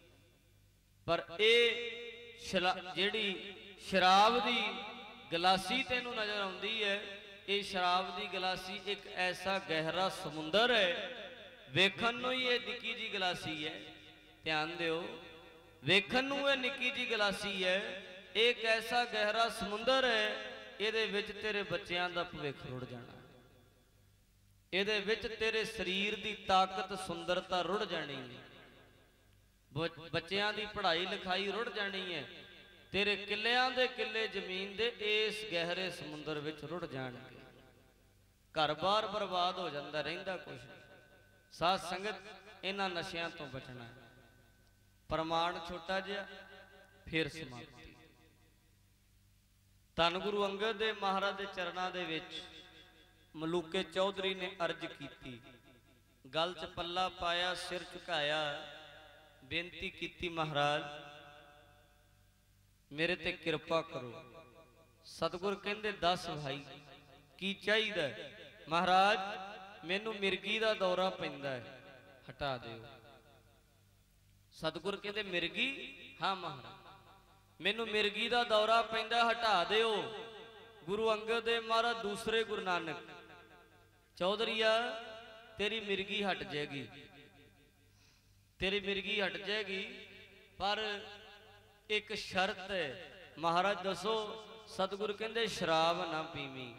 ਪਰ ਇਹ ਜਿਹੜੀ ਸ਼ਰਾਬ ਦੀ ਗਲਾਸੀ ਤੈਨੂੰ ਨਜ਼ਰ ਆਉਂਦੀ ਹੈ, ਇਹ ਸ਼ਰਾਬ ਦੀ ਗਲਾਸੀ ਇੱਕ ਐਸਾ ਗਹਿਰਾ ਸਮੁੰਦਰ ਹੈ। ਵੇਖਣ ਨੂੰ ਹੀ ਇਹ ਨਿੱਕੀ ਜੀ ਗਲਾਸੀ ਹੈ, ਧਿਆਨ ਦਿਓ, ਵੇਖਣ ਨੂੰ ਇਹ ਨਿੱਕੀ ਜੀ ਗਲਾਸੀ ਹੈ, ਇਹ ਇੱਕ ਐਸਾ ਗਹਿਰਾ ਸਮੁੰਦਰ ਹੈ। ਇਹਦੇ ਵਿੱਚ ਤੇਰੇ ਬੱਚਿਆਂ ਦਾ ਭਵਿੱਖ ਰੁੜ ਜਾਣਾ, ਇਹਦੇ ਵਿੱਚ ਤੇਰੇ ਸਰੀਰ ਦੀ ਤਾਕਤ ਸੁੰਦਰਤਾ ਰੁੜ ਜਾਣੀ ਹੈ, ਬੱਚਿਆਂ ਦੀ ਪੜ੍ਹਾਈ ਲਿਖਾਈ ਰੁੜ ਜਾਣੀ ਹੈ, ਤੇਰੇ ਕਿੱਲਿਆਂ ਦੇ ਕਿੱਲੇ ਜ਼ਮੀਨ ਦੇ ਇਸ ਗਹਿਰੇ ਸਮੁੰਦਰ ਵਿੱਚ ਰੁੜ ਜਾਣਗੇ। ਘਰ-ਬਾਰ ਬਰਬਾਦ ਹੋ ਜਾਂਦਾ, ਰਹਿੰਦਾ ਕੁਛ ਨਹੀਂ। ਸਾਧ ਸੰਗਤ ਇਹਨਾਂ ਨਸ਼ਿਆਂ ਤੋਂ ਬਚਣਾ ਹੈ। ਪ੍ਰਮਾਣ ਛੋਟਾ ਜਿਹਾ ਫਿਰ ਸਮਾਪਤੀ। ਧੰਨ ਗੁਰੂ ਅੰਗਦ ਦੇ ਮਹਾਰਾਜ ਦੇ ਚਰਨਾਂ ਦੇ ਵਿੱਚ ਮਲੂਕੇ ਚੌਧਰੀ ਨੇ ਅਰਜ਼ ਕੀਤੀ, ਗਲ 'ਚ ਪੱਲਾ ਪਾਇਆ, ਸਿਰ ਝੁਕਾਇਆ, ਬੇਨਤੀ ਕੀਤੀ, ਮਹਾਰਾਜ ਮੇਰੇ ਤੇ ਕਿਰਪਾ ਕਰੋ। ਸਤਿਗੁਰ ਕਹਿੰਦੇ ਦੱਸ ਭਾਈ ਕੀ ਚਾਹੀਦਾ? ਮਹਾਰਾਜ ਮੈਨੂੰ ਮਿਰਗੀ ਦਾ ਦੌਰਾ ਪੈਂਦਾ ਹੈ, ਹਟਾ ਦਿਓ। ਸਤਿਗੁਰ ਕਹਿੰਦੇ ਮਿਰਗੀ? ਹਾਂ ਮਹਾਰਾਜ ਮੈਨੂੰ ਮਿਰਗੀ ਦਾ ਦੌਰਾ ਪੈਂਦਾ, ਹਟਾ ਦਿਓ। ਗੁਰੂ ਅੰਗਦ ਦੇਵ ਮਹਾਰਾਜ ਦੂਸਰੇ ਗੁਰੂ ਨਾਨਕ, ਚੌਧਰੀਆ ਤੇਰੀ ਮਿਰਗੀ ਹਟ ਜਾਏਗੀ, ਤੇਰੀ ਮਿਰਗੀ ਹਟ ਜਾਏਗੀ, ਪਰ ਇੱਕ ਸ਼ਰਤ ਹੈ। ਮਹਾਰਾਜ ਦੱਸੋ? ਸਤਿਗੁਰ ਕਹਿੰਦੇ ਸ਼ਰਾਬ ਨਾ ਪੀਵੀਂ,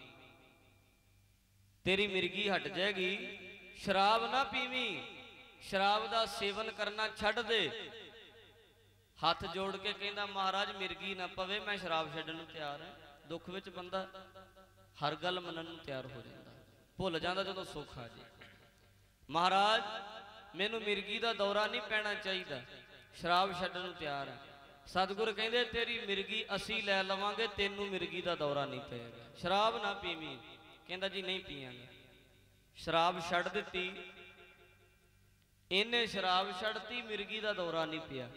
ਤੇਰੀ ਮਿਰਗੀ ਹਟ ਜਾਏਗੀ, ਸ਼ਰਾਬ ਨਾ ਪੀਵੀਂ, ਸ਼ਰਾਬ ਦਾ ਸੇਵਨ ਕਰਨਾ ਛੱਡ ਦੇ। ਹੱਥ ਜੋੜ ਕੇ ਕਹਿੰਦਾ ਮਹਾਰਾਜ ਮਿਰਗੀ ਨਾ ਪਵੇ, ਮੈਂ ਸ਼ਰਾਬ ਛੱਡਣ ਨੂੰ ਤਿਆਰ ਹਾਂ। ਦੁੱਖ ਵਿੱਚ ਬੰਦਾ ਹਰ ਗੱਲ ਮੰਨਣ ਨੂੰ ਤਿਆਰ ਹੋ ਜਾਂਦਾ, ਭੁੱਲ ਜਾਂਦਾ ਜਦੋਂ ਸੁੱਖ ਆ ਜੇ। ਮਹਾਰਾਜ ਮੈਨੂੰ ਮਿਰਗੀ ਦਾ ਦੌਰਾ ਨਹੀਂ ਪੈਣਾ ਚਾਹੀਦਾ, ਸ਼ਰਾਬ ਛੱਡਣ ਨੂੰ ਤਿਆਰ ਹੈ। ਸਤਿਗੁਰ ਕਹਿੰਦੇ ਤੇਰੀ ਮਿਰਗੀ ਅਸੀਂ ਲੈ ਲਵਾਂਗੇ, ਤੈਨੂੰ ਮਿਰਗੀ ਦਾ ਦੌਰਾ ਨਹੀਂ ਪਏਗਾ, ਸ਼ਰਾਬ ਨਾ ਪੀਵੀਂ। ਕਹਿੰਦਾ ਜੀ ਨਹੀਂ ਪੀਵਾਂਗੇ। ਸ਼ਰਾਬ ਛੱਡ ਦਿੱਤੀ, ਇਹਨੇ ਸ਼ਰਾਬ ਛੱਡਤੀ, ਮਿਰਗੀ ਦਾ ਦੌਰਾ ਨਹੀਂ ਪਿਆ।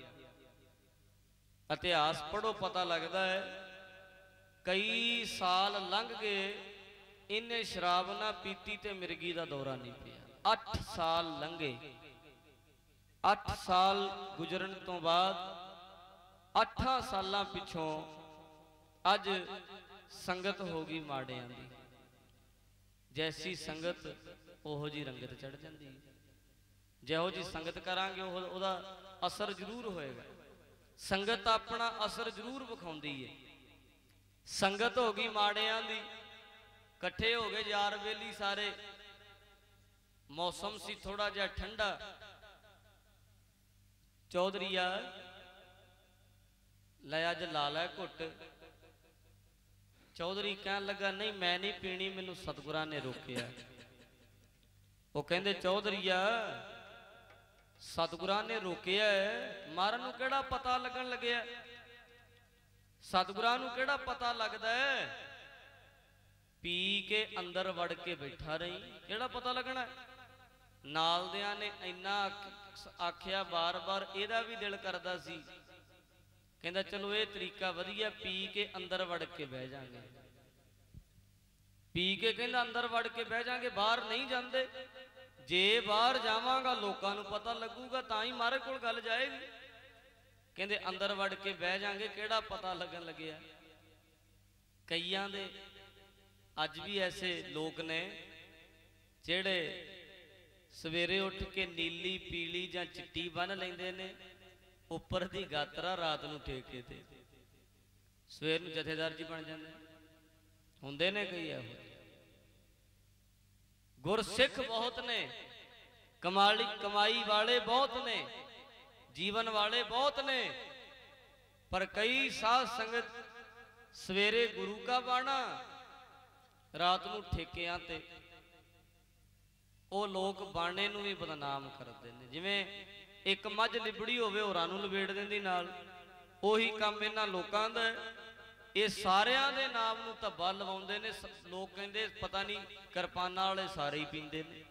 ਇਤਿਹਾਸ ਪੜ੍ਹੋ, ਪਤਾ ਲੱਗਦਾ ਹੈ ਕਈ ਸਾਲ ਲੰਘ ਗਏ, ਇਹਨੇ ਸ਼ਰਾਬ ਨਾ ਪੀਤੀ ਤੇ ਮਿਰਗੀ ਦਾ ਦੌਰਾ ਨਹੀਂ ਪਿਆ। ਅੱਠ ਸਾਲ ਲੰਘੇ। ਅੱਠ ਸਾਲ ਗੁਜ਼ਰਨ ਤੋਂ ਬਾਅਦ ਅੱਠਾਂ ਸਾਲਾਂ ਪਿੱਛੋਂ ਅੱਜ ਸੰਗਤ ਹੋ ਗਈ ਮਾੜਿਆਂ ਦੀ। ਜੈਸੀ ਸੰਗਤ ਉਹੋ ਜੀ ਰੰਗਤ ਚੜ ਜਾਂਦੀ ਹੈ। ਜਿਹੋ ਜੀ ਸੰਗਤ ਕਰਾਂਗੇ ਉਹ ਉਹਦਾ ਅਸਰ ਜ਼ਰੂਰ ਹੋਏਗਾ। ਸੰਗਤ ਆਪਣਾ ਅਸਰ ਜ਼ਰੂਰ ਵਿਖਾਉਂਦੀ ਹੈ। ਸੰਗਤ ਹੋ ਗਈ ਮਾੜਿਆਂ ਦੀ, ਇਕੱਠੇ ਹੋ ਗਏ ਯਾਰ ਬੇਲੀ ਸਾਰੇ, ਮੌਸਮ ਸੀ ਥੋੜਾ ਜਿਹਾ ਠੰਡਾ। ਚੌਧਰੀਆ ਲੈ ਅੱਜ ਲਾ ਲੈ ਘੁੱਟ। ਚੌਧਰੀ ਕਹਿਣ ਲੱਗਾ ਨਹੀਂ ਮੈਂ ਨਹੀਂ ਪੀਣੀ, ਮੈਨੂੰ ਸਤਿਗੁਰਾਂ ਨੇ ਰੋਕਿਆ। ਉਹ ਕਹਿੰਦੇ ਚੌਧਰੀਆ ਸਤਿਗੁਰਾਂ ਨੇ ਰੋਕਿਆ, ਮਾਰਨ ਨੂੰ ਕਿਹੜਾ ਪਤਾ ਲੱਗਣ ਲੱਗਿਆ? ਸਤਿਗੁਰਾਂ ਨੂੰ ਕਿਹੜਾ ਪਤਾ ਲੱਗਦਾ ਹੈ? ਪੀ ਕੇ ਅੰਦਰ ਵੜ ਕੇ ਬੈਠਾ ਰਹੀਂ, ਕਿਹੜਾ ਪਤਾ ਲੱਗਣਾ। ਨਾਲਦਿਆਂ ਨੇ ਇੰਨਾ ਆਖਿਆ ਬਾਰ-ਬਾਰ, ਇਹਦਾ ਵੀ ਦਿਲ ਕਰਦਾ ਸੀ, ਕਹਿੰਦਾ ਚਲੋ ਇਹ ਤਰੀਕਾ ਵਧੀਆ, ਪੀ ਕੇ ਅੰਦਰ ਵੜ ਕੇ ਬਹਿ ਜਾਾਂਗੇ। ਪੀ ਕੇ ਕਹਿੰਦਾ ਅੰਦਰ ਵੜ ਕੇ ਬਹਿ ਜਾਾਂਗੇ, ਬਾਹਰ ਨਹੀਂ ਜਾਂਦੇ। ਜੇ ਬਾਹਰ ਜਾਵਾਂਗਾ ਲੋਕਾਂ ਨੂੰ ਪਤਾ ਲੱਗੂਗਾ, ਤਾਂ ਹੀ ਮਹਾਰਾਜ ਕੋਲ ਗੱਲ ਜਾਏਗੀ। ਕਹਿੰਦੇ ਅੰਦਰ ਵੜ ਕੇ ਬਹਿ ਜਾਾਂਗੇ, ਕਿਹੜਾ ਪਤਾ ਲੱਗਣ ਲੱਗਿਆ। ਕਈਆਂ ਦੇ ਅੱਜ ਵੀ ਐਸੇ ਲੋਕ ਨੇ ਜਿਹੜੇ ਸਵੇਰੇ ਉੱਠ ਕੇ ਨੀਲੀ ਪੀਲੀ ਜਾਂ ਚਿੱਟੀ ਬੰਨ ਲੈਂਦੇ ਨੇ, ਉੱਪਰ ਦੀ ਗਾਤਰਾ ਰਾਤ ਨੂੰ ਠੇਕੇ ਤੇ, ਸਵੇਰ ਨੂੰ ਜਥੇਦਾਰ ਜੀ ਬਣ ਜਾਂਦੇ ਹੁੰਦੇ ਨੇ। ਕਈ ਇਹੋ ਗੁਰਸਿੱਖ ਬਹੁਤ ਨੇ, ਕਮਾਲੀ ਕਮਾਈ ਵਾਲੇ ਬਹੁਤ ਨੇ, ਜੀਵਨ ਵਾਲੇ ਬਹੁਤ ਨੇ, ਪਰ ਕਈ ਸਾਧ ਸੰਗਤ ਸਵੇਰੇ ਗੁਰੂ ਕਾ ਬਾਣਾ, ਰਾਤ ਨੂੰ ਠੇਕਿਆਂ ਤੇ। ਉਹ ਲੋਕ ਬਾਣੇ ਨੂੰ ਵੀ ਬਦਨਾਮ ਕਰਦੇ ਨੇ। ਜਿਵੇਂ ਇੱਕ ਮੱਝ ਲਿਬੜੀ ਹੋਵੇ, ਹੋਰਾਂ ਨੂੰ ਲਵੇੜ ਦਿੰਦੀ ਨਾਲ, ਉਹੀ ਕੰਮ ਇਹਨਾਂ ਲੋਕਾਂ ਦਾ। ਇਹ ਸਾਰਿਆਂ ਦੇ ਨਾਮ ਨੂੰ ਧੱਬਾ ਲਵਾਉਂਦੇ ਨੇ। ਲੋਕ ਕਹਿੰਦੇ ਪਤਾ ਨਹੀਂ ਕਿਰਪਾਨਾਂ ਵਾਲੇ ਸਾਰੇ ਹੀ ਪੀਂਦੇ ਨੇ।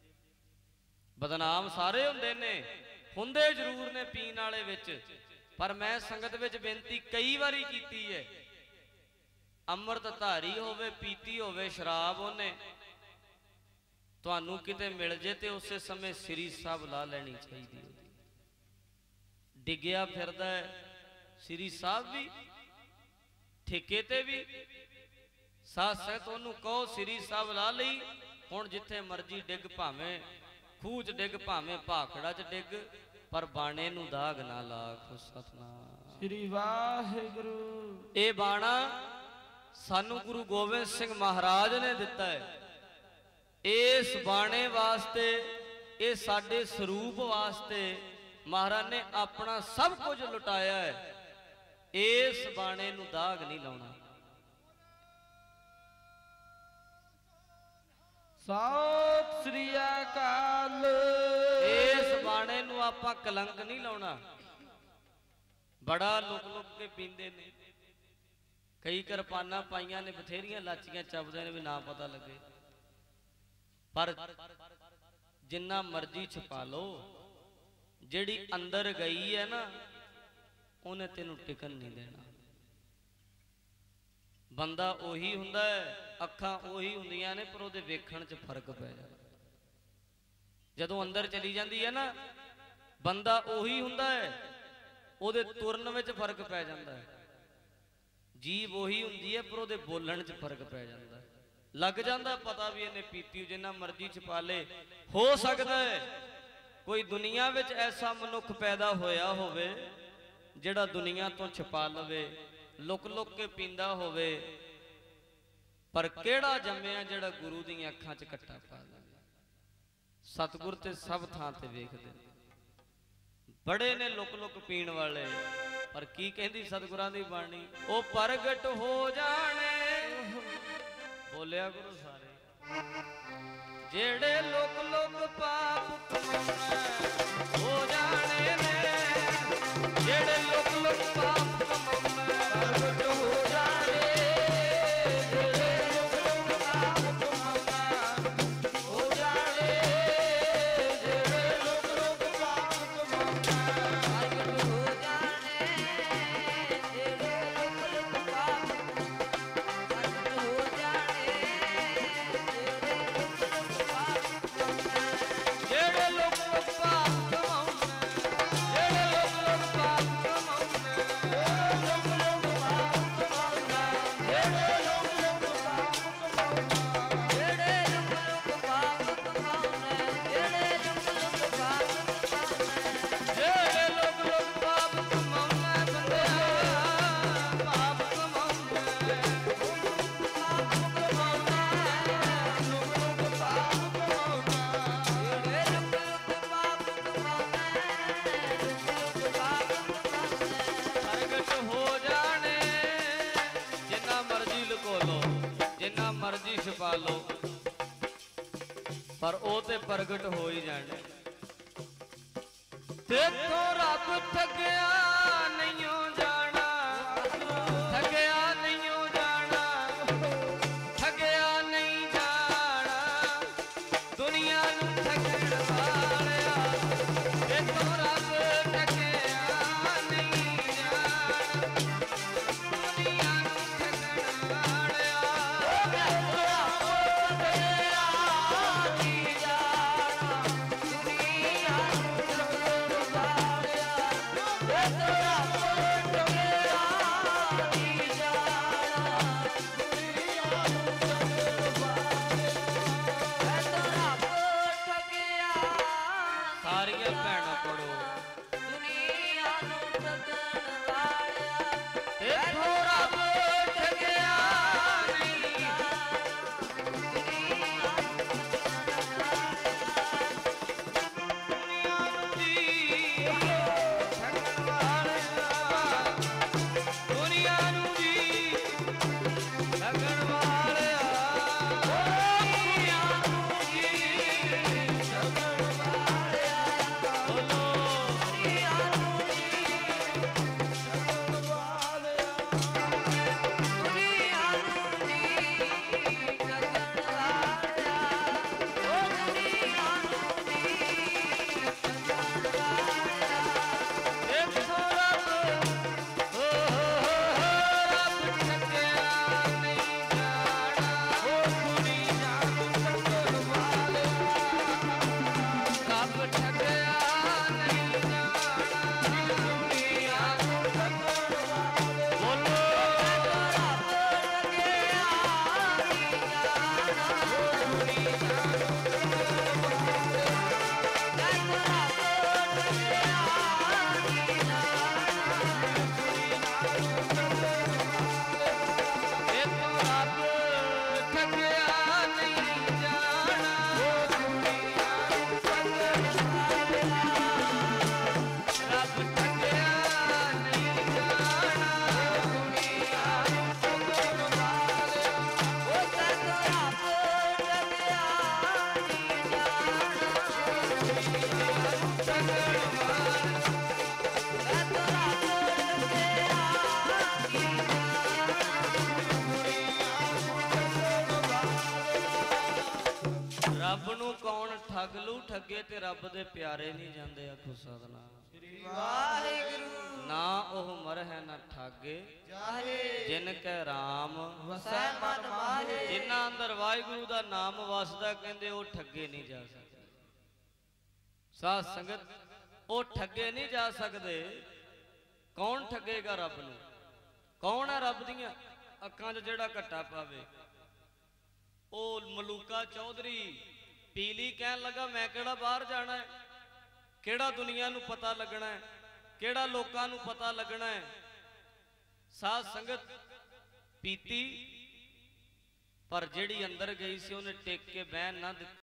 ਬਦਨਾਮ ਸਾਰੇ ਹੁੰਦੇ ਨੇ, ਹੁੰਦੇ ਜ਼ਰੂਰ ਨੇ ਪੀਣ ਵਾਲੇ ਵਿੱਚ। ਪਰ ਮੈਂ ਸੰਗਤ ਵਿੱਚ ਬੇਨਤੀ ਕਈ ਵਾਰੀ ਕੀਤੀ ਹੈ, ਅੰਮ੍ਰਿਤ ਧਾਰੀ ਹੋਵੇ, ਪੀਤੀ ਹੋਵੇ ਸ਼ਰਾਬ ਉਹਨੇ, ਤੁਹਾਨੂੰ ਕਿਤੇ ਮਿਲ ਜੇ ਤੇ ਉਸੇ ਸਮੇਂ ਸ੍ਰੀ ਸਾਹਿਬ ਲਾ ਲੈਣੀ ਚਾਹੀਦੀ ਉਹਦੀ। ਡਿੱਗਿਆ ਫਿਰਦਾ ਸ੍ਰੀ ਸਾਹਿਬ ਵੀ, ਠੇਕੇ ਤੇ ਵੀ। ਸਾਧ ਸੰਗਤ ਉਹਨੂੰ ਕਹੋ ਸ੍ਰੀ ਸਾਹਿਬ ਲਾ ਲਈ, ਹੁਣ ਜਿੱਥੇ ਮਰਜੀ ਡਿੱਗ, ਭਾਵੇਂ ਖੂਹ 'ਚ ਡਿੱਗ, ਭਾਵੇਂ ਭਾਖੜਾ 'ਚ ਡਿੱਗ, ਪਰ ਬਾਣੇ ਨੂੰ ਦਾਗ ਨਾ ਲਾਖ। ਸਤਿਨਾਮ ਸ੍ਰੀ ਵਾਹਿਗੁਰੂ। ਇਹ ਬਾਣਾ ਸਾਨੂੰ ਗੁਰੂ ਗੋਬਿੰਦ ਸਿੰਘ ਮਹਾਰਾਜ ਨੇ ਦਿੱਤਾ ਹੈ। ਇਸ ਬਾਣੇ ਵਾਸਤੇ, ਇਹ ਸਾਡੇ ਸਰੂਪ ਵਾਸਤੇ ਮਹਾਰਾਜ ਨੇ ਆਪਣਾ ਸਭ ਕੁਝ ਲੁਟਾਇਆ ਹੈ। ਇਸ ਬਾਣੇ ਨੂੰ ਦਾਗ ਨਹੀਂ ਲਾਉਣਾ। ਸਤਿ ਸ੍ਰੀ ਅਕਾਲ। ਇਸ ਬਾਣੇ ਨੂੰ ਆਪਾਂ ਕਲੰਕ ਨਹੀਂ ਲਾਉਣਾ। ਬੜਾ ਲੁਕ ਲੁਕ ਕੇ ਪੀਂਦੇ ਨੇ, ਕਈ ਕਿਰਪਾਨਾਂ ਪਾਈਆਂ ਨੇ, ਬਥੇਰੀਆਂ ਲਾਚੀਆਂ ਚੱਬਦੇ ਨੇ ਵੀ ਨਾ ਪਤਾ ਲੱਗੇ। ਪਰ ਜਿੰਨਾ ਮਰਜ਼ੀ ਛੁਪਾ ਲਓ, ਜਿਹੜੀ ਅੰਦਰ ਗਈ ਹੈ ਨਾ, ਉਹਨੇ ਤੈਨੂੰ ਟਿਕਣ ਨਹੀਂ ਦੇਣਾ। ਬੰਦਾ ਉਹੀ ਹੁੰਦਾ ਹੈ, ਅੱਖਾਂ ਉਹੀ ਹੁੰਦੀਆਂ ਨੇ, ਪਰ ਉਹਦੇ ਵੇਖਣ 'ਚ ਫਰਕ ਪੈ ਜਾਂਦਾ। ਜਦੋਂ ਅੰਦਰ ਚਲੀ ਜਾਂਦੀ ਹੈ ਨਾ, ਬੰਦਾ ਉਹੀ ਹੁੰਦਾ ਹੈ, ਉਹਦੇ ਤੁਰਨ ਵਿੱਚ ਫਰਕ ਪੈ ਜਾਂਦਾ ਹੈ। ਜੀਭ ਉਹੀ ਹੁੰਦੀ ਹੈ, ਪਰ ਉਹਦੇ ਬੋਲਣ 'ਚ ਫਰਕ ਪੈ ਜਾਂਦਾ ਹੈ। ਲੱਗ ਜਾਂਦਾ ਪਤਾ ਵੀ ਇਹਨੇ ਪੀਤੀ, ਜਿੰਨਾ ਮਰਜ਼ੀ ਛੁਪਾ ਲੇ। ਹੋ ਸਕਦਾ ਹੈ ਕੋਈ ਦੁਨੀਆ ਵਿੱਚ ਐਸਾ ਮਨੁੱਖ ਪੈਦਾ ਹੋਇਆ ਹੋਵੇ ਜਿਹੜਾ ਦੁਨੀਆ ਤੋਂ ਛੁਪਾ ਲਵੇ, ਲੁਕ ਲੁਕ ਕੇ ਪੀਂਦਾ ਹੋਵੇ, ਪਰ ਕਿਹੜਾ ਜੰਮਿਆ ਜਿਹੜਾ ਗੁਰੂ ਦੀਆਂ ਅੱਖਾਂ 'ਚ ਕੱਟਾ ਪਾ ਲਵੇ। ਸਤਿਗੁਰ ਤੇ ਸਭ ਥਾਂ ਤੇ ਵੇਖਦੇ, ਬੜੇ ਨੇ ਲੁਕ ਲੁਕ ਪੀਣ ਵਾਲੇ। ਪਰ ਕੀ ਕਹਿੰਦੀ ਸਤਿਗੁਰਾਂ ਦੀ ਬਾਣੀ, ਉਹ ਪ੍ਰਗਟ ਹੋ ਜਾਣੇ। ਬੋਲਿਆ ਗੁਰੂ ਸਾਰੇ, ਜਿਹੜੇ ਲੁਕ ਲੁਕ ਪਾਪ ਹੋ ਜਾਣੇ ਨੇ, ਜਿਹੜੇ ਲੁਕ ਲੁਕ ਪਾਪ ਪ੍ਰਗਟ ਹੋ ਜਾਣੇ, ਜਿਹੜੇ ਲੁਕ ਲੁਕ ਪਾਪ ਹੋ ਜਾਣੇ, ਜਿਹੜੇ ਲੁਕ ਲੁਕ ਪਾਪ ਪ੍ਰਗਟ ਹੋ ਜਾਣੇ, ਜਿਹੜੇ ਲੁਕ ਲੁਕ ਪਾਪ ਪ੍ਰਗਟ ਹੋ ਜਾਣੇ, ਜਿਹੜੇ ਲੋਕ ਲੋਕ ਪਾਪ ਕਮਾਉਂਦੇ, ਜਿਹੜੇ ਲੋਕ ਲੋਕ ਪਾਪ ਕਮਾਉਂਦੇ, ਜਿਹੜੇ ਲੋਕ ਲੋਕ ਪਾਪ ਕਮਾਉਂਦੇ, ਜਿਹੜੇ ਲੋਕ ਲੋਕ ਪਾਪ ਕਮਾਉਂਦੇ, ਜਿਹੜੇ ਲੋਕ ਲੋਕ ਪਾਪ ਕਮਾਉਂਦੇ, ਜਿਹੜੇ ਲੋਕ ਲੋਕ ਪਾਪ ਕਮਾਉਂਦੇ, ਜਿਹੜੇ ਲੋਕ ਲੋਕ ਪਾਪ ਕਮਾਉਂਦੇ, ਬੰਦਿਆ ਪਾਪ ਕਮਾਉਂਦੇ, ਪਾਪ ਕਮਾਉਂਦੇ, ਲੋਕ ਲੋਕ ਪਾਪ ਕਮਾਉਂਦੇ, ਜਿਹੜੇ ਲੋਕ ਲੋਕ ਪਾਪ ਪ੍ਰਗਟ ਹੋ ਜਾਣੇ। ਜਿੰਨਾ ਮਰਜ਼ੀ ਲੁਕੋ ਲੋ, ਜਿੰਨਾ ਮਰਜ਼ੀ ਛੁਪਾ ਲੋ, ਪਰ ਉਹ ਤੇ ਪ੍ਰਗਟ ਹੋ ਹੀ ਜਾਣੇ। ਤੇਥੋਂ ਰੱਬ ਠੱਗਿਆ ਨਹੀਂਓ ਜਾਣਾ, ਠੱਗਿਆ ਨਹੀਂਓ ਜਾਣਾ, ਠੱਗਿਆ ਨਹੀਂ ਰੱਬ ਨੂੰ ਕੌਣ ਠੱਗ ਲੂ ਠੱਗੇ ਤੇ ਰੱਬ ਦੇ ਪਿਆਰੇ ਨਹੀਂ ਜਾਂਦੇ ਆਖੋ ਸਤਨਾਮ ਵਾਹਿਗੁਰੂ ਨਾ ਉਹ ਮਰ ਹੈ ਨਾ ਠਾਗੇ ਜਾਹੇ ਜਿਨ ਕੈ ਰਾਮ ਵਸੈ ਮਨ ਮਾਹੇ ਜਿਨ੍ਹਾਂ ਅੰਦਰ ਵਾਹਿਗੁਰੂ ਦਾ ਨਾਮ ਵਸਦਾ ਕਹਿੰਦੇ ਉਹ ਠੱਗੇ ਨਹੀਂ ਜਾ ਸਕਦੇ। ਸਾਧ ਸੰਗਤ ਉਹ ਠੱਗੇ ਨਹੀਂ ਜਾ ਸਕਦੇ। ਕੌਣ ਠੱਗੇਗਾ ਰੱਬ ਨੂੰ? ਕੌਣ ਹੈ ਰੱਬ ਦੀਆਂ ਅੱਖਾਂ 'ਚ ਜਿਹੜਾ ਘੱਟਾ ਪਾਵੇ? ਉਹ ਮਲੂਕਾ ਚੌਧਰੀ ਪੀਲੀ ਕਹਿਣ ਲੱਗਾ ਮੈਂ ਕਿਹੜਾ ਬਾਹਰ ਜਾਣਾ ਹੈ, ਕਿਹੜਾ ਦੁਨੀਆ ਨੂੰ ਪਤਾ ਲੱਗਣਾ ਹੈ, ਕਿਹੜਾ ਲੋਕਾਂ ਨੂੰ ਪਤਾ ਲੱਗਣਾ ਹੈ। ਸਾਧ ਸੰਗਤ ਪੀਤੀ ਪਰ ਜਿਹੜੀ ਅੰਦਰ ਗਈ ਸੀ ਉਹਨੇ ਟਿਕ ਕੇ ਬਹਿਣ ਨਾ ਦਿੱਤੀ।